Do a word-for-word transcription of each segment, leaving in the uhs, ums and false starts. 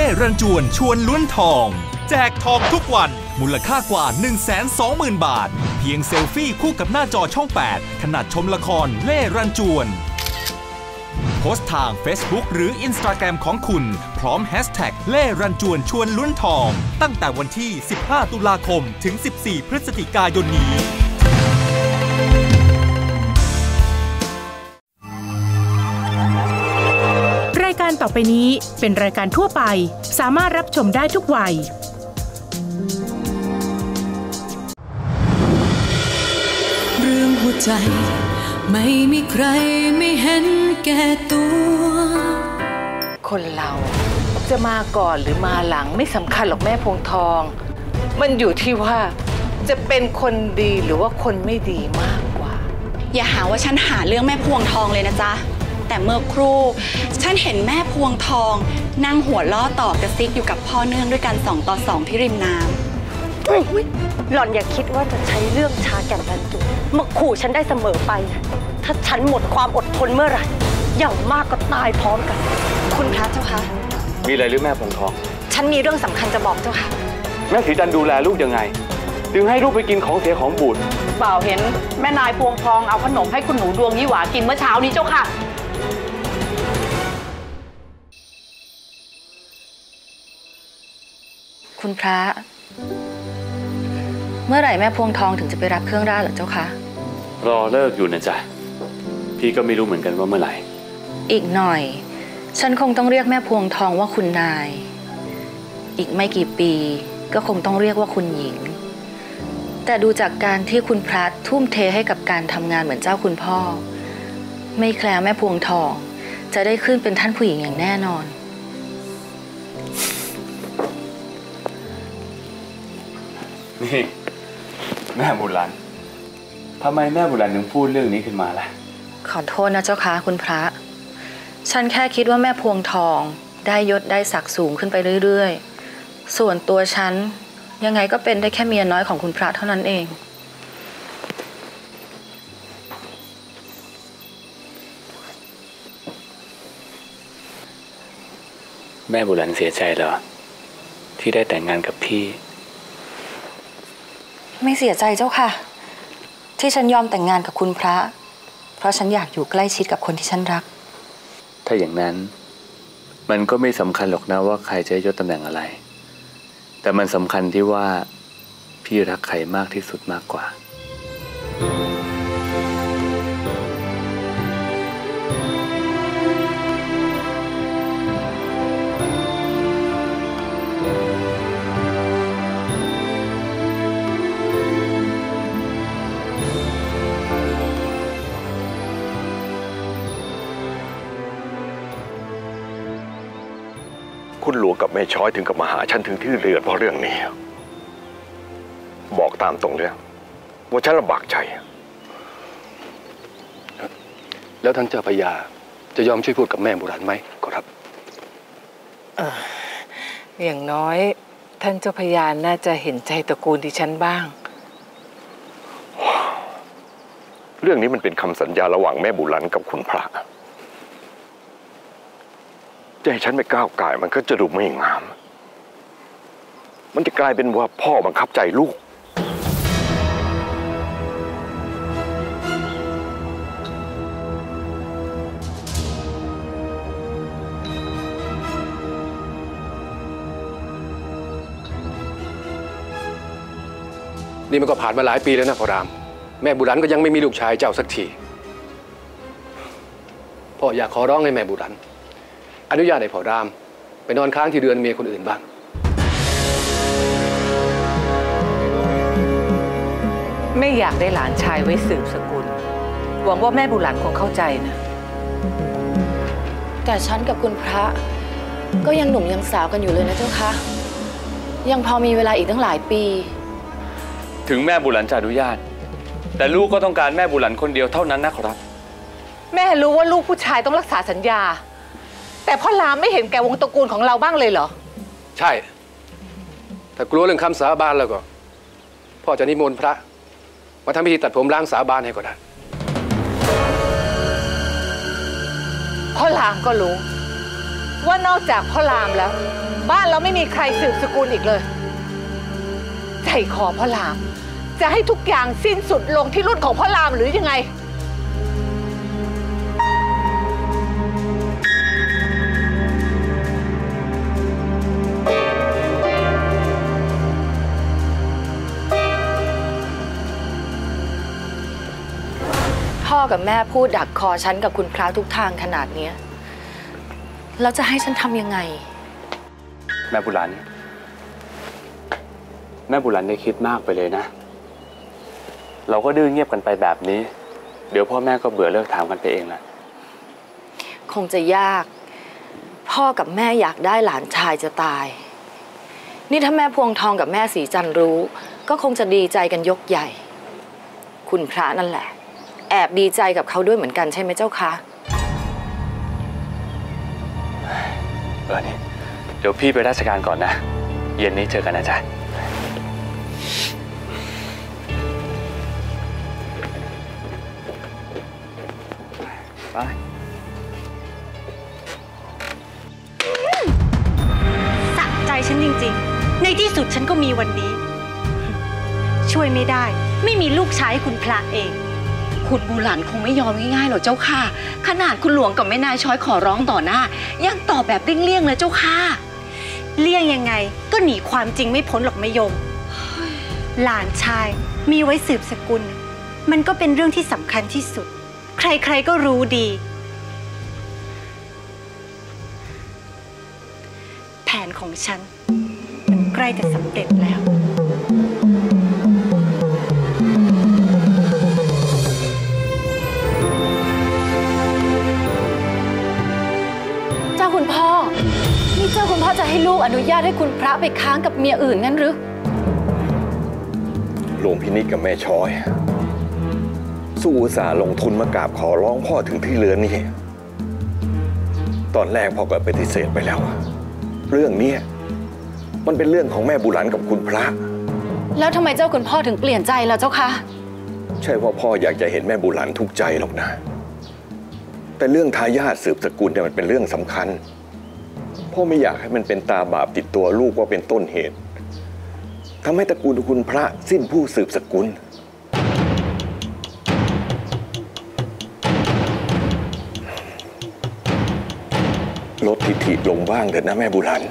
รันจวนชวนลุ้นทองแจกทองทุกวันมูลค่ากว่า หนึ่งแสนสองหมื่น บาทเพียงเซลฟี่คู่กับหน้าจอช่องแปดขณะชมละครเล่รันจวนโพสต์ทาง Facebook หรือ Instagram ของคุณพร้อมแฮชแท็กเล่รันจวนชวนลุ้นทองตั้งแต่วันที่สิบห้าตุลาคมถึงสิบสี่พฤศจิกายนนี้รายการต่อไปนี้เป็นรายการทั่วไปสามารถรับชมได้ทุกวัยเรื่องหัวใจไม่มีใครไม่เห็นแก่ตัวคนเราจะมาก่อนหรือมาหลังไม่สำคัญหรอกแม่พวงทองมันอยู่ที่ว่าจะเป็นคนดีหรือว่าคนไม่ดีมากกว่าอย่าหาว่าฉันหาเรื่องแม่พวงทองเลยนะจ๊ะแต่เมื่อครู่ฉันเห็นแม่พวงทองนั่งหัวล้อต่อกระซิกอยู่กับพ่อเนื่องด้วยกันสองต่อสองที่ริมน้ำหล่อนอย่าคิดว่าจะใช้เรื่องชาแก่นรันจวนมาขู่ฉันได้เสมอไปนะถ้าฉันหมดความอดทนเมื่อไหร่อย่างมากก็ตายพร้อมกันคุณพระเจ้าคะมีอะไรหรือแม่พวงทองฉันมีเรื่องสำคัญจะบอกเจ้าค่ะแม่สีจันดูแลลูกยังไงถึงให้ลูกไปกินของเสียของบูดเปล่าเห็นแม่นายพวงทองเอาขนมให้คุณหนูดวงยี่หวากินเมื่อเช้านี้เจ้าค่ะคุณพระเมื่อไหร่แม่พวงทองถึงจะไปรับเครื่องราชเหรอเจ้าคะรอเลิกอยู่นะจ๊ะพี่ก็ไม่รู้เหมือนกันว่าเมื่อไหร่อีกหน่อยฉันคงต้องเรียกแม่พวงทองว่าคุณนายอีกไม่กี่ปีก็คงต้องเรียกว่าคุณหญิงแต่ดูจากการที่คุณพระทุ่มเทให้กับการทำงานเหมือนเจ้าคุณพ่อไม่แคล้วแม่พวงทองจะได้ขึ้นเป็นท่านผู้หญิงอย่างแน่นอนนี่แม่บุญรันทำไมแม่บุญรันถึงพูดเรื่องนี้ขึ้นมาล่ะขอโทษนะเจ้าค่ะคุณพระฉันแค่คิดว่าแม่พวงทองได้ยศได้ศักดิ์สูงขึ้นไปเรื่อยๆส่วนตัวฉันยังไงก็เป็นได้แค่เมียน้อยของคุณพระเท่านั้นเองแม่บุญรันเสียใจเหรอที่ได้แต่งงานกับพี่ไม่เสียใจเจ้าค่ะที่ฉันยอมแต่งงานกับคุณพระเพราะฉันอยากอยู่ใกล้ชิดกับคนที่ฉันรักถ้าอย่างนั้นมันก็ไม่สำคัญหรอกนะว่าใครจะยศตำแหน่งอะไรแต่มันสำคัญที่ว่าพี่รักใครมากที่สุดมากกว่าคุณหลวงกับแม่ช้อยถึงกับมาหาฉันถึงที่เรือนเพราะเรื่องนี้บอกตามตรงเลยว่าฉันลำบากใจแล้วท่านเจ้าพญาจะยอมช่วยพูดกับแม่บุรันไหมครับอย่างน้อยท่านเจ้าพญาน่าจะเห็นใจตระกูลดิฉันบ้างเรื่องนี้มันเป็นคำสัญญาระหว่างแม่บุรันกับคุณพระจะให้ฉันไม่ก้าวไก่มันก็จะดูไม่งามมันจะกลายเป็นว่าพ่อบังคับใจลูกนี่มันก็ผ่านมาหลายปีแล้วนะพ่อรามแม่บุรันก็ยังไม่มีลูกชายเจ้าสักทีพ่ออยากขอร้องให้แม่บุรันอนุญาตให้พ่อรามไปนอนค้างที่เรือนเมียคนอื่นบ้างไม่อยากได้หลานชายไว้สืบสกุลหวังว่าแม่บุหลันคงเข้าใจนะแต่ฉันกับคุณพระก็ยังหนุ่มยังสาวกันอยู่เลยนะเจ้าคะยังพอมีเวลาอีกตั้งหลายปีถึงแม่บุหลันจะอนุญาตแต่ลูกก็ต้องการแม่บุหลันคนเดียวเท่านั้นนะครับแม่รู้ว่าลูกผู้ชายต้องรักษาสัญญาแต่พ่อรามไม่เห็นแก่วงตระกูลของเราบ้างเลยเหรอใช่ถ้ากลัวเรื่องคำสาบานแล้วก็พ่อจะนิมนต์พระมาทำพิธีตัดผมล้างสาบานให้ก็ได้พ่อรามก็รู้ว่านอกจากพ่อรามแล้วบ้านเราไม่มีใครสืบสกุลอีกเลยใจคอพ่อรามจะให้ทุกอย่างสิ้นสุดลงที่รุ่นของพ่อรามหรือยังไงพ่อกับแม่พูดดักคอฉันกับคุณพระทุกทางขนาดนี้แล้วจะให้ฉันทำยังไงแม่บุรันแม่บุรันได้คิดมากไปเลยนะเราก็ดื้อเงียบกันไปแบบนี้เดี๋ยวพ่อแม่ก็เบื่อเลิกถามกันไปเองแหละคงจะยากพ่อกับแม่อยากได้หลานชายจะตายนี่ถ้าแม่พวงทองกับแม่ศรีจันทร์รู้ก็คงจะดีใจกันยกใหญ่คุณพระนั่นแหละแอบดีใจกับเขาด้วยเหมือนกันใช่ไหมเจ้าคะเออนี่เดี๋ยวพี่ไปราชการก่อนนะเย็นนี้เจอกันนะจ๊ะไปสะใจฉันจริงๆในที่สุดฉันก็มีวันนี้ช่วยไม่ได้ไม่มีลูกชายให้คุณพระเองคุณบูหลันคงไม่ยอมง่ายๆหรอกเจ้าค่ะขนาดคุณหลวงกับแม่นายช้อยขอร้องต่อหน้ายังตอบแบบเลี่ยงๆเลยเจ้าค่ะเลี่ยงยังไงก็หนีความจริงไม่พ้นหรอกแม่ยมหลานชายมีไว้สืบสกุลมันก็เป็นเรื่องที่สำคัญที่สุดใครๆก็รู้ดีแผนของฉันมันใกล้จะสำเร็จแล้วเจ้าคุณพ่อนี่เจ้าคุณพ่อจะให้ลูกอนุญาตให้คุณพระไปค้างกับเมียอื่นงั้นหรือหลวงพินิจกับแม่ช้อยสู้อุตส่าห์ลงทุนมากราบขอร้องพ่อถึงที่เรือนนี่ตอนแรกพ่อก็ปฏิเสธไปแล้วเรื่องนี้มันเป็นเรื่องของแม่บุหลันกับคุณพระแล้วทำไมเจ้าคุณพ่อถึงเปลี่ยนใจล่ะเจ้าคะใช่ว่าพ่ออยากจะเห็นแม่บุหลันทุกข์ใจหรอกนะแต่เรื่องทายาทสืบสกุลเนี่ยมันเป็นเรื่องสำคัญพ่อไม่อยากให้มันเป็นตาบาปติดตัวลูกว่าเป็นต้นเหตุทำให้ตระกูลคุณพระสิ้นผู้สืบสกุลลดทิฐิลงบ้างเถอะนะแม่บุหลัน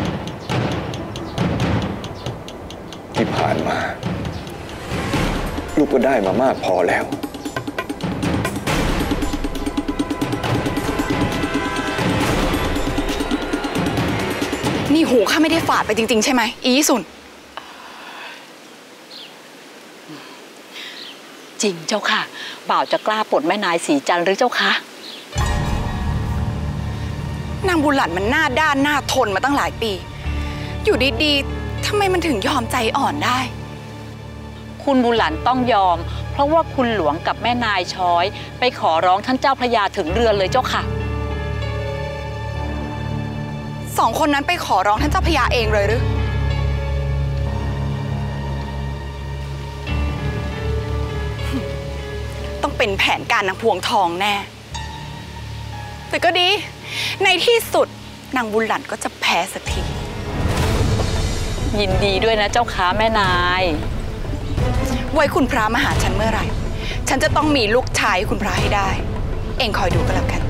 ที่ผ่านมาลูกก็ได้มามากพอแล้วนี่หูข้าไม่ได้ฝาดไปจริงๆใช่ไหมอีสุนจริงเจ้าค่ะบ่าวจะกล้าปลดแม่นายศรีจันทร์หรือเจ้าคะนางบุหลันมันหน้าด้านหน้าทนมาตั้งหลายปีอยู่ดีๆทำไมมันถึงยอมใจอ่อนได้คุณบุหลันต้องยอมเพราะว่าคุณหลวงกับแม่นายช้อยไปขอร้องท่านเจ้าพระยาถึงเรือนเลยเจ้าค่ะสองคนนั้นไปขอร้องท่านเจ้าพระยาเองเลยหรือต้องเป็นแผนการนางพวงทองแน่แต่ก็ดีในที่สุดนางบุหลันก็จะแพ้สักทียินดีด้วยนะเจ้าค้าแม่นายไว้คุณพระมาหาฉันเมื่อไหร่ฉันจะต้องมีลูกชายคุณพระให้ได้เองคอยดูก็แล้วกัน